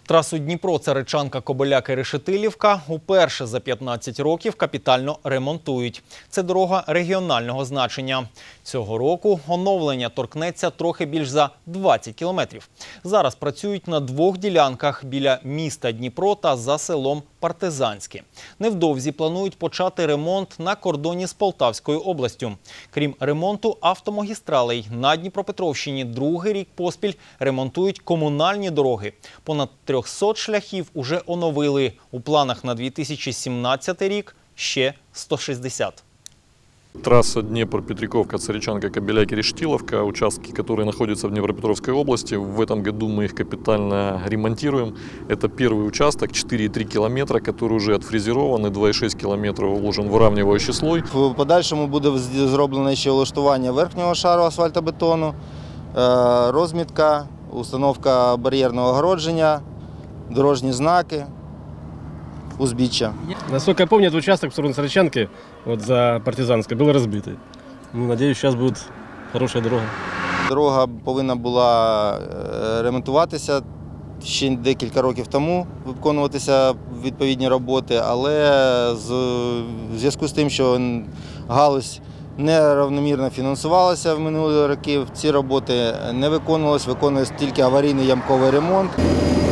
Трасу Дніпро-Царичанка-Кобиляки-Решетилівка уперше за 15 років капітально ремонтують. Це дорога регіонального значення. Цього року оновлення торкнеться трохи більш за 20 кілометрів. Зараз працюють на двох ділянках біля міста Дніпро та за селом Партизанське. Невдовзі планують почати ремонт на кордоні з Полтавською областю. Крім ремонту автомагістралей, на Дніпропетровщині другий рік поспіль ремонтують комунальні дороги. Понад 300 шляхів уже оновили. У планах на 2017 рік ще 160. Трасса Днепр-Петриковка-Царичанка-Кобиляки-Решетиловка, участки, которые находятся в Днепропетровской области. В этом году мы их капитально ремонтируем. Это первый участок, 4,3 километра, который уже отфрезерован, и 2,6 километров уложен выравнивающий слой. В подальшому буде зроблено ще влаштування верхнього шару асфальтобетону, розмітка, установка бар'єрного огородження, дорожні знаки, узбіччя. Насколько я помню, этот участок в сторону Царичанки, вот за Партизанской, был разбитый. Надеюсь, сейчас будет хорошая дорога. Дорога повинна була ремонтуватися ще декілька років тому, виконуватися відповідні роботи, але в зв'язку з тим, що галузь неравномірно фінансувалася в минулі роки, ці роботи не виконувалися, виконувався тільки аварійний ямковий ремонт.